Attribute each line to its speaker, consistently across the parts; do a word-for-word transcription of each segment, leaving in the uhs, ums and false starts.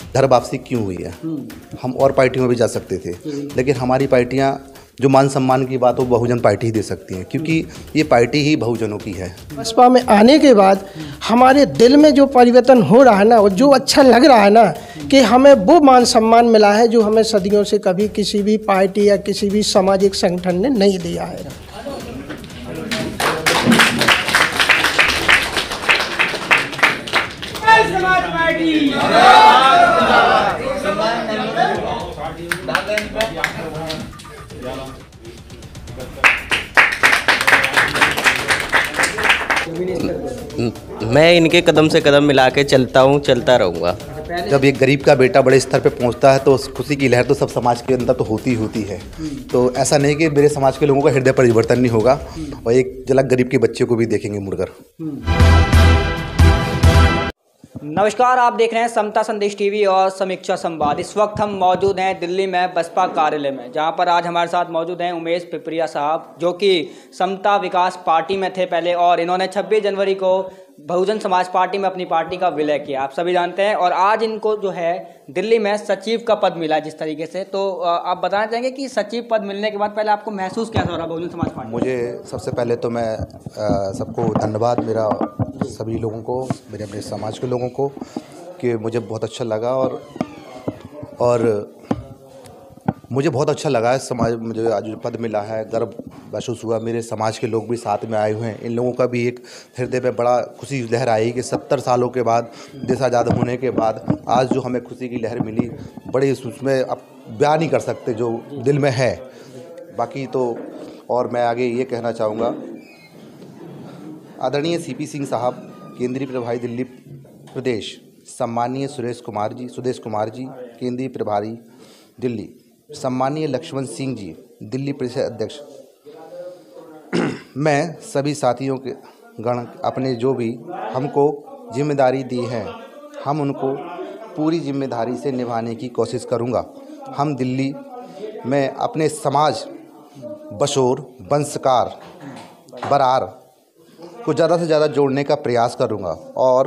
Speaker 1: घर वापसी क्यों हुई है। हम और पार्टियों में भी जा सकते थे, लेकिन हमारी पार्टियां जो मान सम्मान की बात हो बहुजन पार्टी ही दे सकती हैं, क्योंकि ये पार्टी ही बहुजनों की है।
Speaker 2: बसपा में आने के बाद हमारे दिल में जो परिवर्तन हो रहा है ना, जो अच्छा लग रहा है ना, कि हमें वो मान सम्मान मिला है जो हमें सदियों से कभी किसी भी पार्टी या किसी भी सामाजिक संगठन ने नहीं दिया है।
Speaker 3: मैं इनके कदम से कदम मिला के चलता हूँ, चलता रहूँगा।
Speaker 1: जब एक गरीब का बेटा बड़े स्तर पे पहुंचता है तो उस खुशी की लहर तो सब समाज के अंदर तो होती ही होती है। तो ऐसा नहीं कि मेरे समाज के लोगों का हृदय परिवर्तन नहीं होगा, और एक झलक गरीब के बच्चे को भी देखेंगे मुड़कर।
Speaker 4: नमस्कार, आप देख रहे हैं समता संदेश टीवी और समीक्षा संवाद। इस वक्त हम मौजूद हैं दिल्ली में बसपा कार्यालय में, जहां पर आज हमारे साथ मौजूद हैं उमेश पिपरिया साहब, जो कि समता विकास पार्टी में थे पहले, और इन्होंने छब्बीस जनवरी को बहुजन समाज पार्टी में अपनी पार्टी का विलय किया, आप सभी जानते हैं। और आज इनको जो है दिल्ली में सचिव का पद मिला जिस तरीके से, तो आप बताना चाहेंगे कि सचिव पद मिलने के बाद पहले आपको महसूस क्या हो रहा बहुजन समाज पार्टी?
Speaker 1: मुझे सबसे पहले तो मैं सबको धन्यवाद, मेरा सभी लोगों को, मेरे अपने समाज के लोगों को, कि मुझे बहुत अच्छा लगा और और मुझे बहुत अच्छा लगा है। समाज मुझे आज जो पद मिला है, गर्व महसूस हुआ। मेरे समाज के लोग भी साथ में आए हुए हैं, इन लोगों का भी एक हृदय में बड़ा खुशी लहर आई कि सत्तर सालों के बाद, देश आज़ाद होने के बाद आज जो हमें खुशी की लहर मिली, बड़ी उसमें अब बयान नहीं कर सकते जो दिल में है। बाकी तो और मैं आगे ये कहना चाहूँगा, आदरणीय सीपी सिंह साहब, केंद्रीय प्रभारी दिल्ली प्रदेश, सम्मानीय सुरेश कुमार जी सुदेश कुमार जी केंद्रीय प्रभारी दिल्ली, सम्मानीय लक्ष्मण सिंह जी दिल्ली परिषद अध्यक्ष, मैं सभी साथियों के गण अपने जो भी हमको जिम्मेदारी दी है, हम उनको पूरी जिम्मेदारी से निभाने की कोशिश करूँगा। हम दिल्ली में अपने समाज बशोर, बंसकार, बरार को ज़्यादा से ज़्यादा जोड़ने का प्रयास करूँगा, और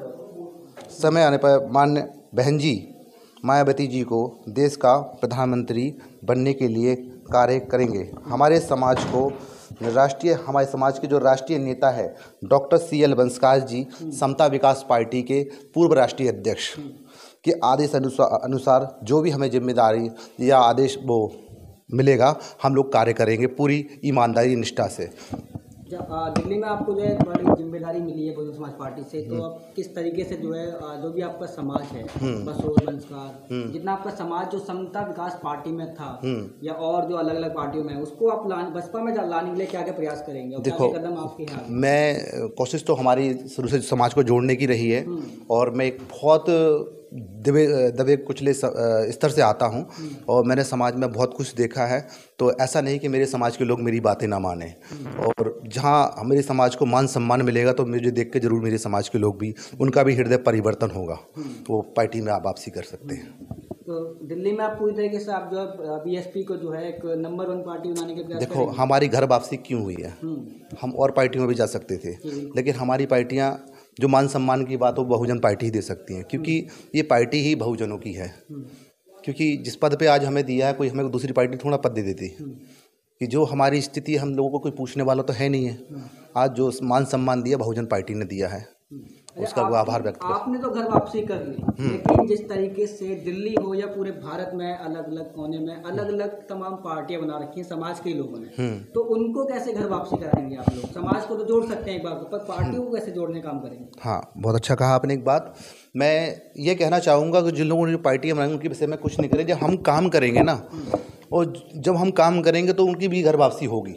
Speaker 1: समय आने पर मान्य बहन जी मायावती जी को देश का प्रधानमंत्री बनने के लिए कार्य करेंगे। हमारे समाज को राष्ट्रीय हमारे समाज के जो राष्ट्रीय नेता है doctor C L Banskar ji, Samta Vikas party के पूर्व राष्ट्रीय अध्यक्ष, के आदेश अनुसार अनुसार जो भी हमें जिम्मेदारी या आदेश वो मिलेगा, हम लोग कार्य करेंगे पूरी ईमानदारी निष्ठा से।
Speaker 4: जब दिल्ली में आपको जो है बड़ी जिम्मेदारी मिली है बहुजन समाज पार्टी से, तो अब किस तरीके से जो है जो भी आपका समाज है, बसोर, बंसकार, जितना आपका समाज जो समता विकास पार्टी में था या और जो अलग अलग पार्टियों में, उसको आप बसपा में लाने के लिए क्या क्या प्रयास करेंगे?
Speaker 1: देखो,
Speaker 4: कदम आपके यहाँ?
Speaker 1: मैं कोशिश तो हमारी शुरू से समाज को जोड़ने की रही है, और मैं एक बहुत दबे दबे कुचले स्तर से आता हूं, और मैंने समाज में बहुत कुछ देखा है। तो ऐसा नहीं कि मेरे समाज के लोग मेरी बातें ना माने, और जहां मेरे समाज को मान सम्मान मिलेगा तो मुझे देख के जरूर मेरे समाज के लोग भी, उनका भी हृदय परिवर्तन होगा, तो वो पार्टी में आप वापसी कर सकते हैं।
Speaker 4: तो दिल्ली में आप पूरी तरीके से आप जो बीएसपी को जो है एक नंबर वन पार्टी बनाने के प्रयास
Speaker 1: देखो, हमारी घर वापसी क्यों हुई है। हम और पार्टियों में भी जा सकते थे, लेकिन हमारी पार्टियां जो मान सम्मान की बात हो बहुजन पार्टी ही दे सकती हैं, क्योंकि ये पार्टी ही बहुजनों की है। क्योंकि जिस पद पे आज हमें दिया है, कोई हमें दूसरी पार्टी थोड़ा पद दे देती, कि जो हमारी स्थिति, हम लोगों को कोई पूछने वाला तो है नहीं है। आज जो मान सम्मान दिया बहुजन पार्टी ने दिया है, उसका वो आभार व्यक्त कर।
Speaker 4: आपने तो घर वापसी कर ली, लेकिन जिस तरीके से दिल्ली हो या पूरे भारत में अलग अलग कोने में अलग अलग तमाम पार्टियां बना रखी हैं समाज के लोगों ने, तो उनको कैसे घर वापसी कराएंगे आप लोग? समाज को तो जोड़ सकते हैं एक बार, पर पार्टियों को कैसे जोड़ने का काम करेंगे?
Speaker 1: हाँ, बहुत अच्छा कहा आपने। एक बात मैं ये कहना चाहूँगा कि जिन लोगों ने जो पार्टियाँ बनाई उनके विषय में कुछ नहीं करें। जब हम काम करेंगे ना, और जब हम काम करेंगे तो उनकी भी घर वापसी होगी।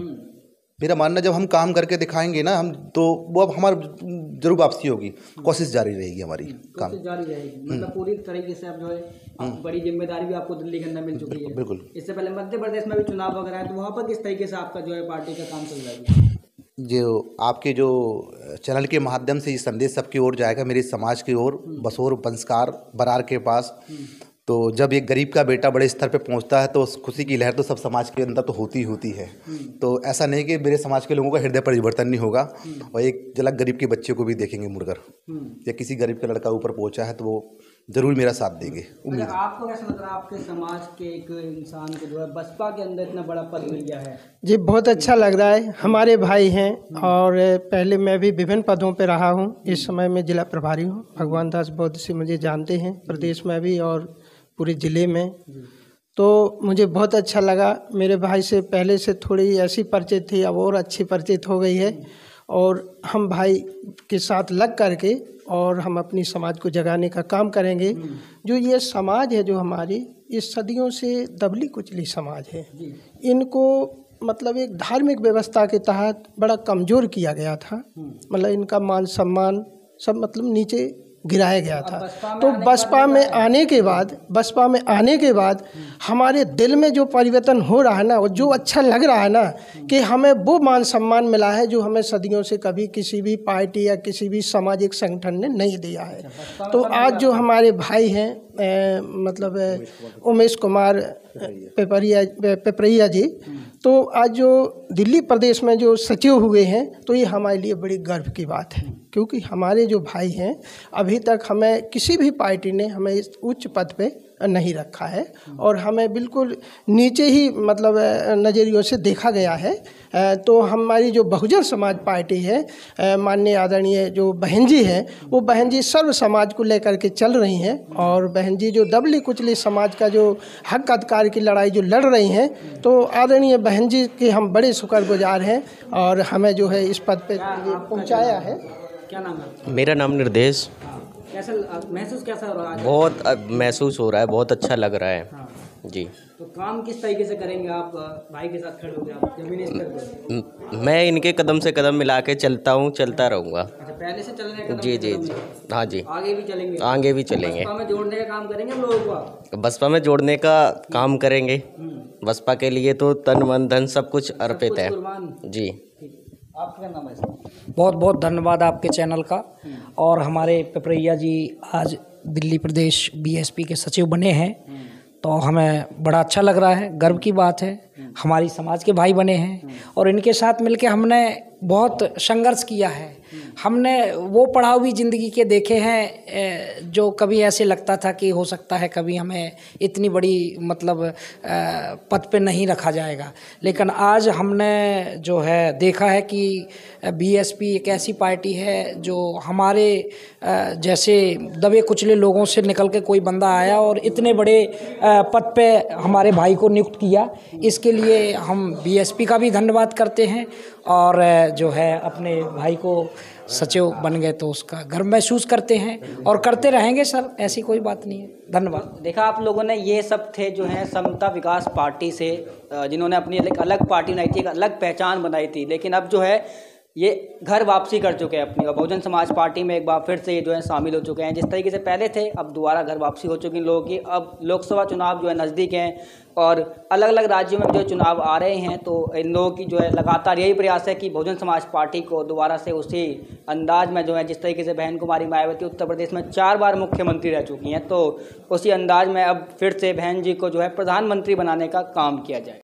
Speaker 1: मेरा मानना, जब हम काम करके दिखाएंगे ना हम, तो वो अब हमारी जरूर वापसी होगी। कोशिश जारी रहेगी हमारी, काम
Speaker 4: जारी रहेगी। मतलब पूरी तरीके से आप जो है बड़ी जिम्मेदारी भी आपको दिल्ली के अंदर मिल चुकी है।
Speaker 1: बिल्कुल।
Speaker 4: इससे पहले मध्य प्रदेश में भी चुनाव वगैरह है, तो वहाँ पर किस तरीके से आपका जो है पार्टी का काम चल रहा है?
Speaker 1: जो आपके जो चैनल के माध्यम से ये संदेश सबकी ओर जाएगा, मेरे समाज की ओर, बसोर, बंसकार, बरार के पास, तो जब एक गरीब का बेटा बड़े स्तर पे पहुंचता है तो उस खुशी की लहर तो सब समाज के अंदर तो होती ही होती है। तो ऐसा नहीं कि मेरे समाज के लोगों का हृदय परिवर्तन नहीं होगा, और एक झलक गरीब के बच्चे को भी देखेंगे मुड़कर, या किसी गरीब का लड़का ऊपर पहुंचा है तो वो ज़रूर मेरा साथ देंगे, उम्मीद है।
Speaker 4: आपको कैसा लग रहा है आपके समाज के एक इंसान को जो है बसपा के अंदर इतना बड़ा पद मिल गया है?
Speaker 2: जी बहुत अच्छा लग रहा है। हमारे भाई हैं और पहले मैं भी विभिन्न पदों पे रहा हूँ। इस समय मैं जिला प्रभारी हूँ। भगवान दास बौद्ध से मुझे जानते हैं, प्रदेश में भी और पूरे ज़िले में। तो मुझे बहुत अच्छा लगा। मेरे भाई से पहले से थोड़ी ऐसी परिचित थी, अब और अच्छी परिचित हो गई है और हम भाई के साथ लग करके और हम अपनी समाज को जगाने का काम करेंगे। जो ये समाज है जो हमारी, ये सदियों से दबली कुचली समाज है। इनको मतलब एक धार्मिक व्यवस्था के तहत बड़ा कमज़ोर किया गया था। मतलब इनका मान सम्मान सब मतलब नीचे गिराया गया था। तो बसपा में आने के बाद बसपा में आने के बाद हमारे दिल में जो परिवर्तन हो रहा है ना, वो जो अच्छा लग रहा है ना कि हमें वो मान सम्मान मिला है जो हमें सदियों से कभी किसी भी पार्टी या किसी भी सामाजिक संगठन ने नहीं दिया है। तो आज जो हमारे भाई हैं ए, मतलब ए, उमेश कुमार पेपरिया पेपरिया जी, तो आज जो दिल्ली प्रदेश में जो सचिव हुए हैं, तो ये हमारे लिए बड़ी गर्व की बात है। क्योंकि हमारे जो भाई हैं, अभी तक हमें किसी भी पार्टी ने हमें इस उच्च पद पे नहीं रखा है और हमें बिल्कुल नीचे ही मतलब नज़रियों से देखा गया है। तो हमारी जो बहुजन समाज पार्टी है, माननीय आदरणीय जो बहन जी हैं, वो बहन जी सर्व समाज को लेकर के चल रही हैं और बहन जी जो दबली कुचली समाज का जो हक अधिकार की लड़ाई जो लड़ रही हैं, तो आदरणीय बहन जी के हम बड़े शुक्रगुजार हैं और हमें जो है इस पद पे पहुंचाया है।
Speaker 4: क्या नाम है?
Speaker 3: मेरा नाम निर्देश।
Speaker 4: कैसा महसूस कैसा हो रहा है?
Speaker 3: बहुत अ, महसूस हो रहा है, बहुत अच्छा लग रहा है।
Speaker 4: हाँ।
Speaker 3: जी।
Speaker 4: तो काम किस तरीके से करेंगे आप? भाई के साथ खड़े होंगे आप जमीनी स्तर पर?
Speaker 3: म- मैं इनके कदम से कदम मिला के चलता हूँ, चलता रहूँगा।
Speaker 4: अच्छा, पहले से चल रहे हैं?
Speaker 3: जी जी जी, हाँ जी,
Speaker 4: आगे भी चलेंगे?
Speaker 3: आगे भी चलेंगे।
Speaker 4: बसपा में जोड़ने का काम करेंगे हम लोगों को?
Speaker 3: बसपा में जोड़ने का काम करेंगे। बसपा के लिए तो तन मन धन सब कुछ अर्पित है। जी।
Speaker 4: आपका क्या नाम है?
Speaker 5: बहुत बहुत धन्यवाद आपके चैनल का। और हमारे पेपरिया जी आज दिल्ली प्रदेश बीएसपी के सचिव बने हैं, तो हमें बड़ा अच्छा लग रहा है, गर्व की बात है। हमारी समाज के भाई बने हैं और इनके साथ मिलके हमने बहुत संघर्ष किया है। हमने वो पड़ाव भी ज़िंदगी के देखे हैं जो कभी ऐसे लगता था कि हो सकता है कभी हमें इतनी बड़ी मतलब पद पे नहीं रखा जाएगा, लेकिन आज हमने जो है देखा है कि बीएसपी एक ऐसी पार्टी है जो हमारे जैसे दबे कुचले लोगों से निकल के कोई बंदा आया और इतने बड़े पद पे हमारे भाई को नियुक्त किया। इसके लिए हम बीएसपी का भी धन्यवाद करते हैं और जो है अपने भाई को सचिव बन गए तो उसका गर्व महसूस करते हैं और करते रहेंगे सर, ऐसी कोई बात नहीं है। धन्यवाद।
Speaker 4: देखा आप लोगों ने, ये सब थे जो हैं समता विकास पार्टी से, जिन्होंने अपनी एक अलग पार्टी बनाई थी, एक अलग पहचान बनाई थी, लेकिन अब जो है ये घर वापसी कर चुके हैं अपनी और बहुजन समाज पार्टी में एक बार फिर से ये जो है शामिल हो चुके हैं। जिस तरीके से पहले थे, अब दोबारा घर वापसी हो चुकी इन लोगों की। अब लोकसभा चुनाव जो है नज़दीक हैं और अलग अलग राज्यों में जो चुनाव आ रहे हैं, तो इन लोगों की जो है लगातार यही प्रयास है कि बहुजन समाज पार्टी को दोबारा से उसी अंदाज में जो है, जिस तरीके से बहन कुमारी मायावती उत्तर प्रदेश में चार बार मुख्यमंत्री रह चुकी हैं, तो उसी अंदाज में अब फिर से बहन जी को जो है प्रधानमंत्री बनाने का काम किया जाए।